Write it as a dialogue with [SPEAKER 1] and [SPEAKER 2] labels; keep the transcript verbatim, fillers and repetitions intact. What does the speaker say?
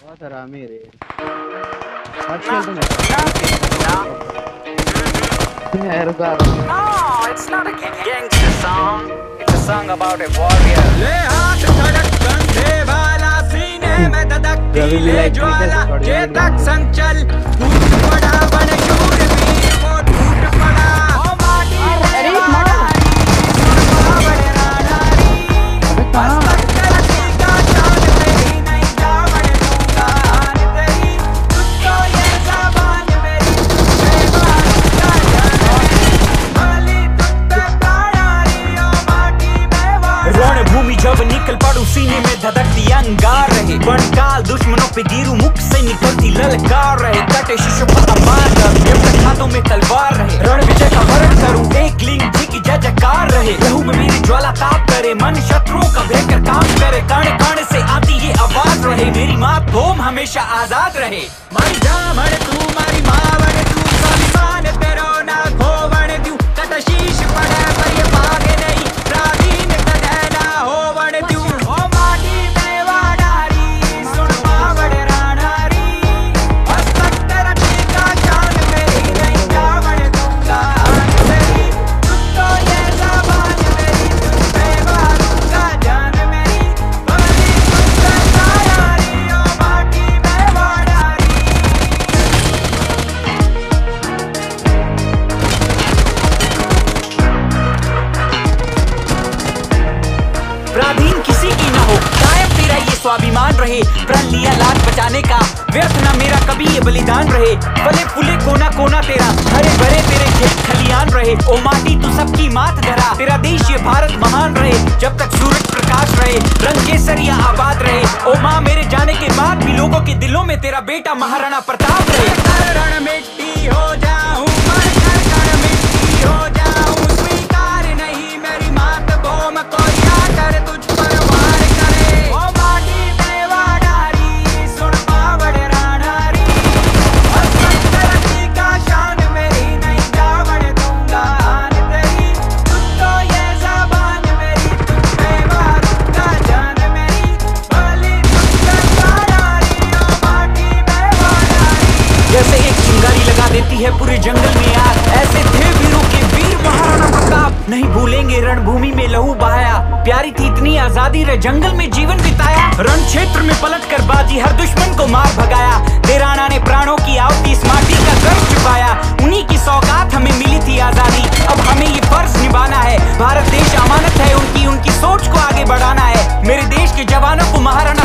[SPEAKER 1] बहुत हरामी रे। आज खेल तो मैं यार रुका।
[SPEAKER 2] No, it's not a gangster song. It's a song about a warrior. ले हाथ धड़क कंधे वाला सीने में धड़कती ले ज्वाला के तक संचल टूट पड़ा बन शूरवीर वो टूट पड़ा ओ माटी अरे मार बड़े रानारी बस तरक्की का चांद मेरी नहीं जावड़ दूंगा आन तेरी तुझको ये ज़बान मेरी बेबान का जान भली तुझ पे तायारी ओ माटी में वार रण भूमि जब निकल पड़ू सीने में धड़कती अंगार रहे बनकाल दुश्मनों पे गिरू मुख से निकलती ललकार रहे कटे शीशों पर अमार जब तक हाथों में तलवार रहे रण विजय का वरण करूं एक लिंग जी की जय जयकार रहे लहू में मेरी ज्वाला ताप करे मन शत्रुओं का भयंकर काम करे कण कण से आती ये आवाज रहे मेरी माँ भूम हमेशा आजाद रहे मारी जामड़ तू मारी मावड़ तू स्वाभिमान तेरो ना खोवण तू कट शीश पड़े पर ये भागे नहीं प्राधीन कदे ना होवण तू ओ माटी में वाडारी सुन मावड़ रानारी बस तक तरक्की का चांद मेरी नहीं जावड़ दूंगा आन तेरी तुझको ये ज़बान मेरी तुझ पे मारूंगा जान मेरी भली तुझ पे तायारी ओ माटी में वाडारी प्राधीन किसी की ना हो कायम तेरा ये स्वाभिमान रहे प्रण लिया लाज बचाने का व्यर्थ ना मेरा कभी ये बलिदान रहे फले फूले कोना कोना तेरा हरे भरे तेरे खेत खलियान रहे ओ माटी तू सबकी मात धरा तेरा देश ये भारत महान रहे जब तक सूरज प्रकाश रहे रंग केसरिया आबाद रहे ओ माँ मेरे जाने के बाद भी लोगों के दिलों में तेरा बेटा महाराणा प्रताप रहे रण मिट्टी हो जाऊं मर कर कर मिट्टी हो जाऊं स्वीकार नहीं मेरी मात भूम को कर तुझ पर वार करे ओ माटी में वाडारी सुन मावड़ रानारी बस तरक्की का शान मेरी नहीं जावड़ दूंगा आन तेरी तुझको ये ज़बान मेरी तुझ पे मारूंगा जान मेरी भली तुझ पे तायारी ओ माटी में वाडारी जैसे एक चिंगारी लगा देती है पूरे जंगल में आग ऐसे थे वीरों के वीर महाराणा प्रताप नहीं भूलेंगे रणभूमि में लहू बहाया प्यारी थी इतनी आजादी रे जंगल में जीवन बिताया रण क्षेत्र में पलट कर बाजी हर दुश्मन को मार भगाया देराना ने प्राणों की आहुति इस माटी का गर्व छुपाया उन्हीं की सौगात हमें मिली थी आजादी अब हमें ये फर्ज निभाना है भारत देश अमानत है उनकी उनकी सोच को आगे बढ़ाना है मेरे देश के जवानों को महाराणा